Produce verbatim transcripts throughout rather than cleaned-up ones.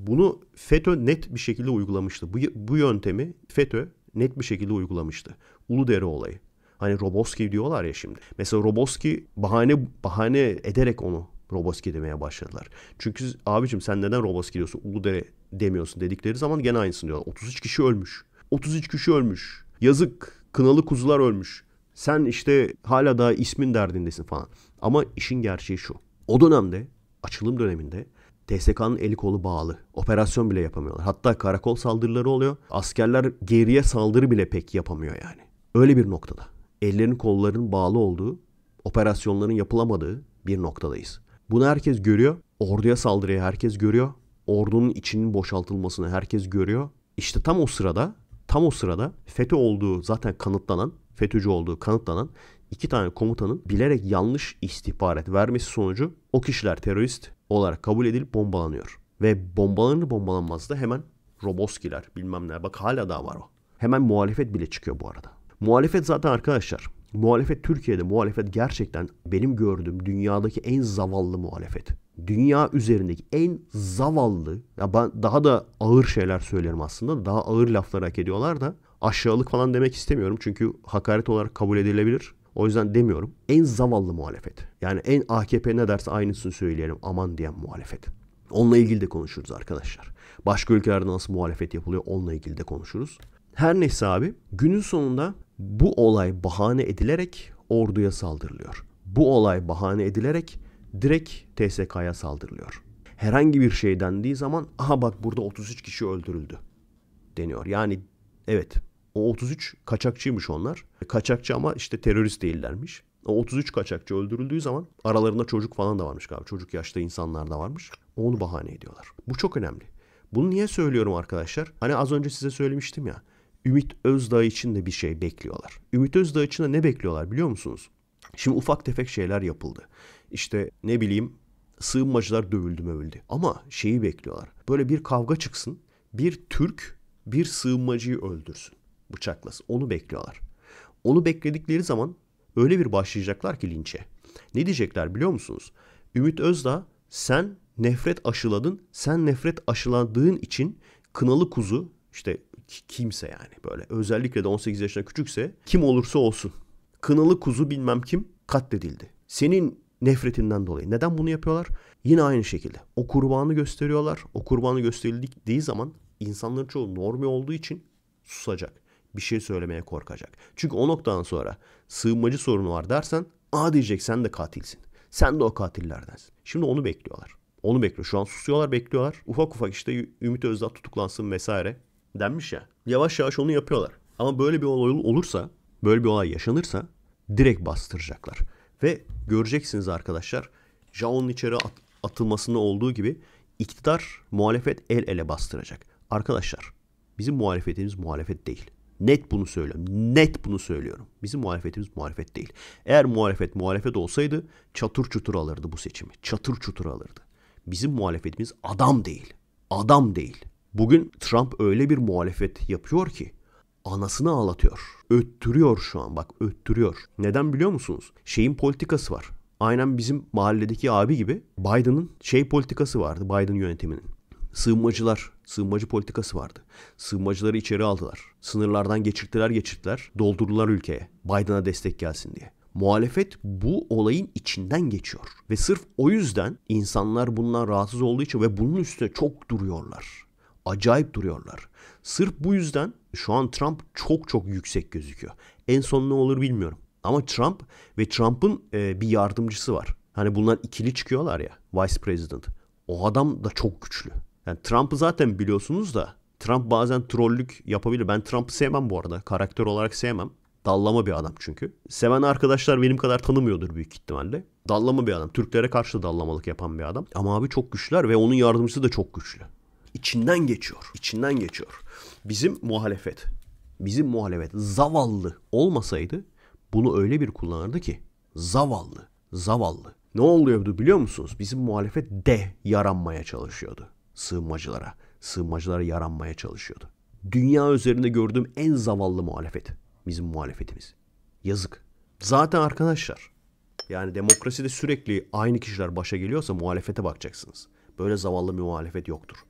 Bunu FETÖ net bir şekilde uygulamıştı. Bu, bu yöntemi FETÖ net bir şekilde uygulamıştı. Uludere olayı. Hani Roboski diyorlar ya şimdi. Mesela Roboski bahane bahane ederek onu Roboski demeye başladılar. Çünkü abicim sen neden Roboski diyorsun, Uludere demiyorsun dedikleri zaman gene aynısını diyorlar. otuz üç kişi ölmüş. otuz üç kişi ölmüş. Yazık, kınalı kuzular ölmüş. Sen işte hala daha ismin derdindesin falan. Ama işin gerçeği şu. O dönemde, açılım döneminde T S K'nın eli kolu bağlı. Operasyon bile yapamıyorlar. Hatta karakol saldırıları oluyor. Askerler geriye saldırı bile pek yapamıyor yani. Öyle bir noktada. Ellerin kolların bağlı olduğu, operasyonların yapılamadığı bir noktadayız. Bunu herkes görüyor. Orduya saldırıyı herkes görüyor. Ordunun içinin boşaltılmasını herkes görüyor. İşte tam o sırada, tam o sırada FETÖ olduğu zaten kanıtlanan, FETÖ'cü olduğu kanıtlanan iki tane komutanın bilerek yanlış istihbarat vermesi sonucu o kişiler terörist olarak kabul edilip bombalanıyor. Ve bombalanır bombalanmaz da hemen Roboskiler bilmem ne. Bak hala daha var o. Hemen muhalefet bile çıkıyor bu arada. Muhalefet zaten arkadaşlar. Muhalefet Türkiye'de muhalefet gerçekten benim gördüğüm dünyadaki en zavallı muhalefet. Dünya üzerindeki en zavallı, ya ben daha da ağır şeyler söylerim aslında. Daha ağır laflar hak ediyorlar da aşağılık falan demek istemiyorum. Çünkü hakaret olarak kabul edilebilir. O yüzden demiyorum. En zavallı muhalefet. Yani en A K P ne derse aynısını söyleyelim aman diyen muhalefet. Onunla ilgili de konuşuruz arkadaşlar. Başka ülkelerde nasıl muhalefet yapılıyor onunla ilgili de konuşuruz. Her neyse abi, günün sonunda bu olay bahane edilerek orduya saldırılıyor. Bu olay bahane edilerek direkt T S K'ya saldırılıyor. Herhangi bir şey dendiği zaman aha bak burada otuz üç kişi öldürüldü deniyor. Yani evet, o otuz üç kaçakçıymış onlar. Kaçakçı ama işte terörist değillermiş. O otuz üç kaçakçı öldürüldüğü zaman aralarında çocuk falan da varmış galiba. Çocuk yaşta insanlar da varmış. Onu bahane ediyorlar. Bu çok önemli. Bunu niye söylüyorum arkadaşlar? Hani az önce size söylemiştim ya. Ümit Özdağ için de bir şey bekliyorlar. Ümit Özdağ için de ne bekliyorlar biliyor musunuz? Şimdi ufak tefek şeyler yapıldı. İşte ne bileyim sığınmacılar dövüldü mövüldü. Ama şeyi bekliyorlar. Böyle bir kavga çıksın. Bir Türk bir sığınmacıyı öldürsün. Bıçaklasın. Onu bekliyorlar. Onu bekledikleri zaman öyle bir başlayacaklar ki linçe. Ne diyecekler biliyor musunuz? Ümit Özdağ sen nefret aşıladın. Sen nefret aşıladığın için kınalı kuzu işte kimse yani böyle özellikle de on sekiz yaşına küçükse kim olursa olsun kınalı kuzu bilmem kim katledildi. Senin nefretinden dolayı. Neden bunu yapıyorlar? Yine aynı şekilde. O kurbanı gösteriyorlar. O kurbanı gösterildiği zaman insanların çoğu normi olduğu için susacak. Bir şey söylemeye korkacak. Çünkü o noktadan sonra sığınmacı sorunu var dersen aa diyecek sen de katilsin. Sen de o katillerdensin. Şimdi onu bekliyorlar. Onu bekliyor. Şu an susuyorlar, bekliyorlar. Ufak ufak işte Ümit Özdağ tutuklansın vesaire denmiş ya. Yavaş yavaş onu yapıyorlar. Ama böyle bir olay olursa, böyle bir olay yaşanırsa direkt bastıracaklar. Ve göreceksiniz arkadaşlar, Jaon'un içeri at- atılmasında olduğu gibi iktidar muhalefet el ele bastıracak. Arkadaşlar bizim muhalefetimiz muhalefet değil. Net bunu söylüyorum. Net bunu söylüyorum. Bizim muhalefetimiz muhalefet değil. Eğer muhalefet muhalefet olsaydı çatır çutur alırdı bu seçimi. Çatır çutur alırdı. Bizim muhalefetimiz adam değil. Adam değil. Bugün Trump öyle bir muhalefet yapıyor ki anasını ağlatıyor. Öttürüyor şu an bak öttürüyor. Neden biliyor musunuz? Şeyin politikası var. Aynen bizim mahalledeki abi gibi Biden'ın şey politikası vardı, Biden yönetiminin. Sığınmacılar, sığınmacı politikası vardı. Sığınmacıları içeri aldılar. Sınırlardan geçirttiler geçirttiler. Doldurdular ülkeye. Biden'a destek gelsin diye. Muhalefet bu olayın içinden geçiyor. Ve sırf o yüzden insanlar bundan rahatsız olduğu için ve bunun üstüne çok duruyorlar. Acayip duruyorlar. Sırf bu yüzden şu an Trump çok çok yüksek gözüküyor. En son ne olur bilmiyorum. Ama Trump ve Trump'ın e, bir yardımcısı var. Hani bunlar ikili çıkıyorlar ya. Vice President. O adam da çok güçlü. Yani Trump'ı zaten biliyorsunuz da Trump bazen trollük yapabilir. Ben Trump'ı sevmem bu arada. Karakter olarak sevmem. Dallama bir adam çünkü. Seven arkadaşlar benim kadar tanımıyordur büyük ihtimalle. Dallama bir adam. Türklere karşı dallamalık yapan bir adam. Ama abi çok güçlüler ve onun yardımcısı da çok güçlü. İçinden geçiyor. İçinden geçiyor. Bizim muhalefet, bizim muhalefet zavallı olmasaydı bunu öyle bir kullanırdı ki zavallı, zavallı. Ne oluyordu biliyor musunuz? Bizim muhalefet de yaranmaya çalışıyordu sığınmacılara. Sığınmacılara yaranmaya çalışıyordu. Dünya üzerinde gördüğüm en zavallı muhalefet bizim muhalefetimiz. Yazık. Zaten arkadaşlar yani demokraside sürekli aynı kişiler başa geliyorsa muhalefete bakacaksınız. Böyle zavallı bir muhalefet yoktur.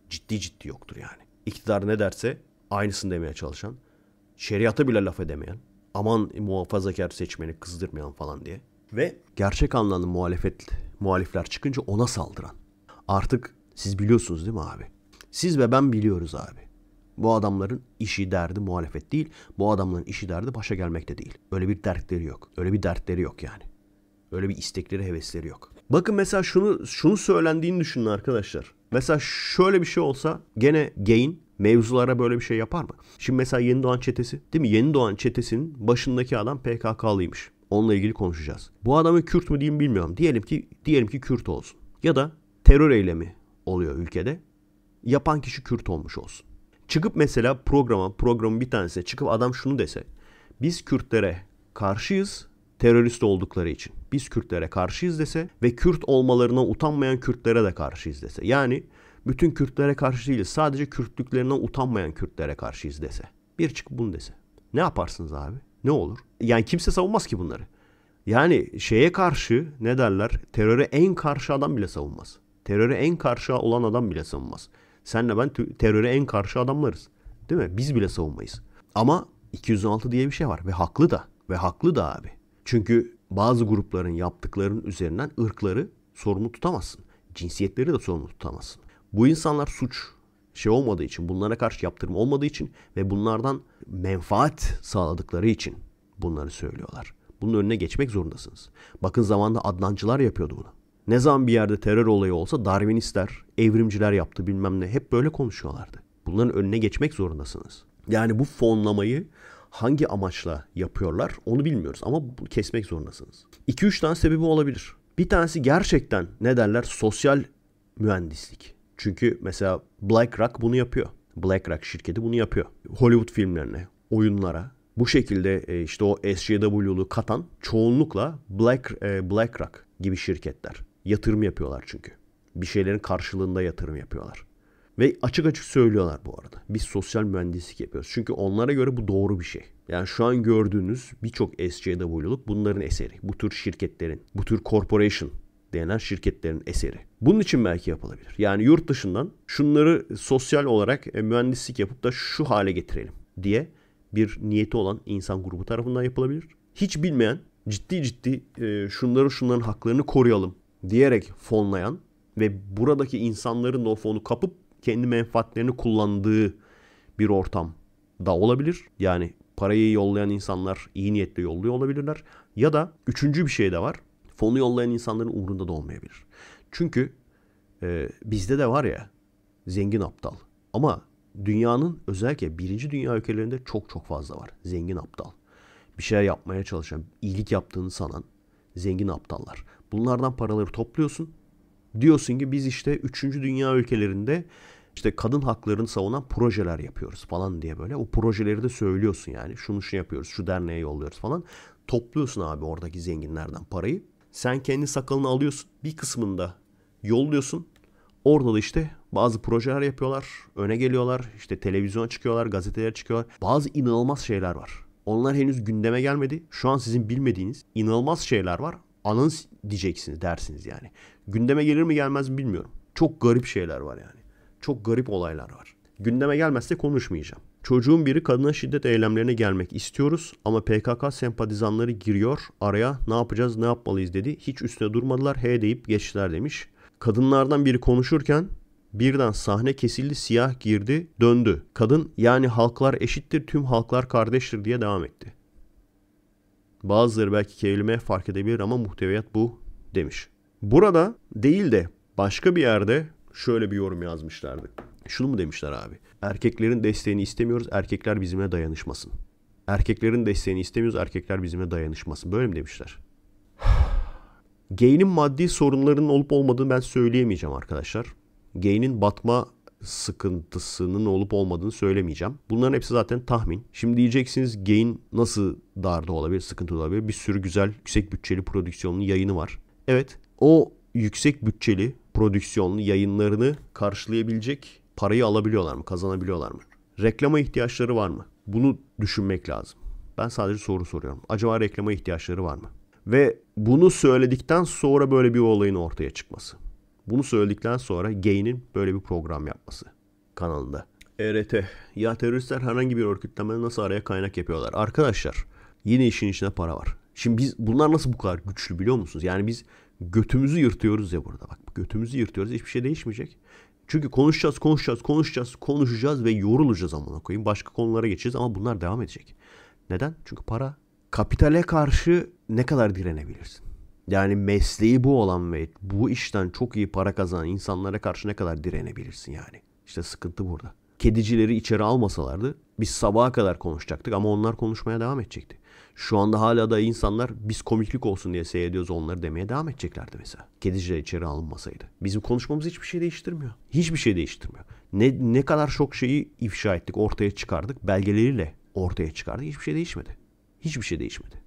Ciddi ciddi yoktur yani. İktidar ne derse aynısını demeye çalışan, şeriata bile laf edemeyen, aman muhafazakar seçmeni kızdırmayan falan diye. Ve gerçek anlamda muhalefet, muhalifler çıkınca ona saldıran. Artık siz biliyorsunuz değil mi abi? Siz ve ben biliyoruz abi. Bu adamların işi derdi muhalefet değil. Bu adamların işi derdi başa gelmek de değil. Öyle bir dertleri yok. Öyle bir dertleri yok yani. Öyle bir istekleri, hevesleri yok. Bakın mesela şunu şunu söylendiğini düşünün arkadaşlar. Mesela şöyle bir şey olsa gene Gain mevzulara böyle bir şey yapar mı? Şimdi mesela Yeni Doğan Çetesi, değil mi? Yeni Doğan Çetesi'nin başındaki adam P K K'lıymış. Onunla ilgili konuşacağız. Bu adamı Kürt mü diyeyim bilmiyorum. Diyelim ki diyelim ki Kürt olsun. Ya da terör eylemi oluyor ülkede. Yapan kişi Kürt olmuş olsun. Çıkıp mesela programa, programın bir tanesine çıkıp adam şunu dese. Biz Kürtlere karşıyız terörist oldukları için. Biz Kürtlere karşıyız dese ve Kürt olmalarına utanmayan Kürtlere de karşıyız dese. Yani bütün Kürtlere karşı değiliz. Sadece Kürtlüklerinden utanmayan Kürtlere karşıyız dese. Bir çıkıp bunu dese. Ne yaparsınız abi? Ne olur? Yani kimse savunmaz ki bunları. Yani şeye karşı ne derler? Teröre en karşı adam bile savunmaz. Teröre en karşı olan adam bile savunmaz. Senle ben teröre en karşı adamlarız. Değil mi? Biz bile savunmayız. Ama iki yüz on altı diye bir şey var ve haklı da. Ve haklı da abi. Çünkü bazı grupların yaptıklarının üzerinden ırkları sorumlu tutamazsın. Cinsiyetleri de sorumlu tutamazsın. Bu insanlar suç şey olmadığı için, bunlara karşı yaptırım olmadığı için ve bunlardan menfaat sağladıkları için bunları söylüyorlar. Bunun önüne geçmek zorundasınız. Bakın zamanında Adnancılar yapıyordu bunu. Ne zaman bir yerde terör olayı olsa Darwinistler, evrimciler yaptı bilmem ne hep böyle konuşuyorlardı. Bunların önüne geçmek zorundasınız. Yani bu fonlamayı hangi amaçla yapıyorlar onu bilmiyoruz ama kesmek zorundasınız. iki üç tane sebebi olabilir. Bir tanesi gerçekten ne derler sosyal mühendislik. Çünkü mesela BlackRock bunu yapıyor. BlackRock şirketi bunu yapıyor. Hollywood filmlerine, oyunlara bu şekilde işte o S J W'lu katan çoğunlukla Black BlackRock gibi şirketler. Yatırım yapıyorlar çünkü. Bir şeylerin karşılığında yatırım yapıyorlar. Ve açık açık söylüyorlar bu arada. Biz sosyal mühendislik yapıyoruz. Çünkü onlara göre bu doğru bir şey. Yani şu an gördüğünüz birçok S J W'luk bunların eseri. Bu tür şirketlerin, bu tür corporation denen şirketlerin eseri. Bunun için belki yapılabilir. Yani yurt dışından şunları sosyal olarak mühendislik yapıp da şu hale getirelim diye bir niyeti olan insan grubu tarafından yapılabilir. Hiç bilmeyen, ciddi ciddi şunları şunların haklarını koruyalım diyerek fonlayan ve buradaki insanların da o fonu kapıp kendi menfaatlerini kullandığı bir ortam da olabilir. Yani parayı yollayan insanlar iyi niyetle yolluyor olabilirler. Ya da üçüncü bir şey de var. Fonu yollayan insanların umurunda da olmayabilir. Çünkü e, bizde de var ya zengin aptal. Ama dünyanın özellikle birinci dünya ülkelerinde çok çok fazla var. Zengin aptal. Bir şeyler yapmaya çalışan, iyilik yaptığını sanan zengin aptallar. Bunlardan paraları topluyorsun. Diyorsun ki biz işte üçüncü dünya ülkelerinde işte kadın haklarını savunan projeler yapıyoruz falan diye böyle. O projeleri de söylüyorsun yani. Şunu şu yapıyoruz, şu derneğe yolluyoruz falan. Topluyorsun abi oradaki zenginlerden parayı. Sen kendi sakalını alıyorsun. Bir kısmında yolluyorsun. Orada da işte bazı projeler yapıyorlar. Öne geliyorlar. İşte televizyona çıkıyorlar, gazetelere çıkıyorlar. Bazı inanılmaz şeyler var. Onlar henüz gündeme gelmedi. Şu an sizin bilmediğiniz inanılmaz şeyler var. Anınız diyeceksiniz dersiniz yani. Gündeme gelir mi gelmez mi bilmiyorum. Çok garip şeyler var yani. Çok garip olaylar var. Gündeme gelmezse konuşmayacağım. Çocuğun biri kadına şiddet eylemlerine gelmek istiyoruz ama P K K sempatizanları giriyor araya ne yapacağız ne yapmalıyız dedi. Hiç üstüne durmadılar he deyip geçtiler demiş. Kadınlardan biri konuşurken birden sahne kesildi siyah girdi döndü. Kadın yani halklar eşittir tüm halklar kardeştir diye devam etti. Bazıları belki kelime fark edebilir ama muhteviyat bu demiş. Burada değil de başka bir yerde şöyle bir yorum yazmışlardı. Şunu mu demişler abi? Erkeklerin desteğini istemiyoruz, erkekler bizimle dayanışmasın. Erkeklerin desteğini istemiyoruz, erkekler bizimle dayanışmasın. Böyle mi demişler? Gay'nin maddi sorunlarının olup olmadığını ben söyleyemeyeceğim arkadaşlar. Gay'nin batma sıkıntısının olup olmadığını söylemeyeceğim. Bunların hepsi zaten tahmin. Şimdi diyeceksiniz Gay'in nasıl darda olabilir, sıkıntı olabilir? Bir sürü güzel, yüksek bütçeli prodüksiyonlu yayını var. Evet, o yüksek bütçeli prodüksiyonlu yayınlarını karşılayabilecek parayı alabiliyorlar mı, kazanabiliyorlar mı? Reklama ihtiyaçları var mı? Bunu düşünmek lazım. Ben sadece soru soruyorum. Acaba reklama ihtiyaçları var mı? Ve bunu söyledikten sonra böyle bir olayın ortaya çıkması. Bunu söyledikten sonra Gay'nin böyle bir program yapması. kanalında. E R T. Ya teröristler herhangi bir örgütlemede nasıl araya kaynak yapıyorlar? Arkadaşlar yine işin içinde para var. Şimdi biz bunlar nasıl bu kadar güçlü biliyor musunuz? Yani biz götümüzü yırtıyoruz ya burada. Bak götümüzü yırtıyoruz. Hiçbir şey değişmeyecek. Çünkü konuşacağız, konuşacağız, konuşacağız, konuşacağız ve yorulacağız amına koyayım. Başka konulara geçeceğiz ama bunlar devam edecek. Neden? Çünkü para. Kapitale karşı ne kadar direnebilirsin? Yani mesleği bu olan ve bu işten çok iyi para kazanan insanlara karşı ne kadar direnebilirsin yani? İşte sıkıntı burada. Kedicileri içeri almasalardı biz sabaha kadar konuşacaktık ama onlar konuşmaya devam edecekti. Şu anda hala da insanlar biz komiklik olsun diye seyrediyoruz onları demeye devam edeceklerdi mesela. Kediciler içeri alınmasaydı. Bizim konuşmamız hiçbir şey değiştirmiyor. Hiçbir şey değiştirmiyor. Ne, ne kadar çok şeyi ifşa ettik, ortaya çıkardık. Belgeleriyle ortaya çıkardık. Hiçbir şey değişmedi. Hiçbir şey değişmedi.